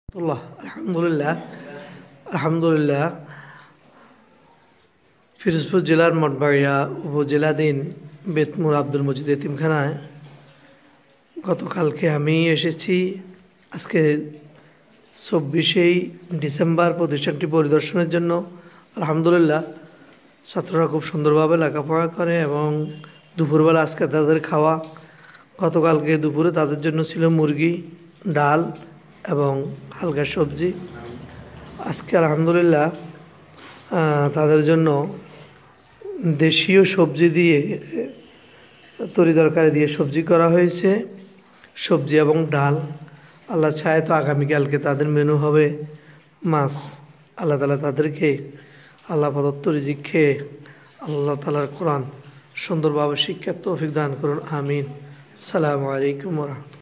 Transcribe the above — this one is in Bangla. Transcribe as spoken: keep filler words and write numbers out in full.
আল্লাহ আলহামদুলিল্লাহ আলহামদুলিল্লাহ ফিরোজপুর জেলার মঠবাড়িয়া উপজেলাধীন বেতমুর আব্দুল মজিদ এতিমখানায় গতকালকে আমি এসেছি। আজকে চব্বিশেই ডিসেম্বর প্রতিষ্ঠানটি পরিদর্শনের জন্য। আলহামদুলিল্লাহ ছাত্ররা খুব সুন্দরভাবে লেখাপড়া করে এবং দুপুরবেলা আজকে তাদের খাওয়া, গতকালকে দুপুরে তাদের জন্য ছিল মুরগি, ডাল এবং হালকা সবজি। আজকে আলহামদুলিল্লাহ তাদের জন্য দেশীয় সবজি দিয়ে তরি তরকারি দিয়ে সবজি করা হয়েছে, সবজি এবং ডাল। আল্লাহ চায় তো আগামীকালকে তাদের মেনু হবে মাছ। আল্লাহ তালা তাদেরকে আল্লাহ প্রদত্ত রিজিক খেয়ে আল্লাহ তালার কোরআন সুন্দরভাবে শিক্ষার তৌফিক দান করুন, আমিন। আসসালামু আলাইকুম ওয়া রাহমাতুল্লাহ।